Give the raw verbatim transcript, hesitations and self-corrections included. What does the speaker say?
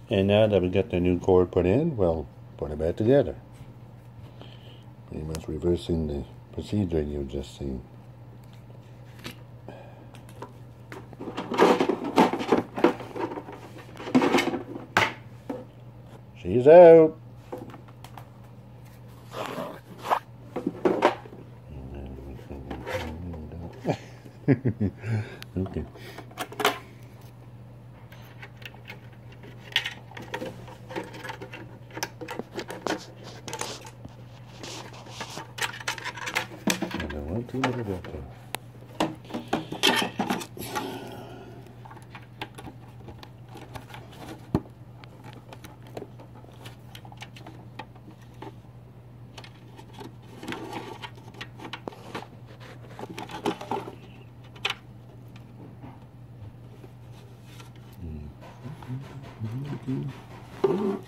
And now that we got the new cord put in, we'll put it back together. Pretty much reversing the procedure you've just seen. She's out. Okay. I don't want too much of that there. Mm-hmm.